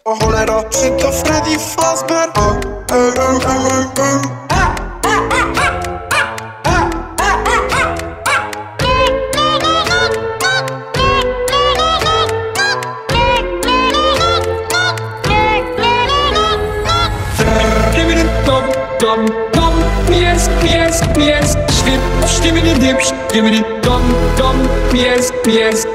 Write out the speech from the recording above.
O cholera, czy to Freddy Fazbear? Dom, dom, pies, świt, sztyminy dypsz, dom, dom, pies,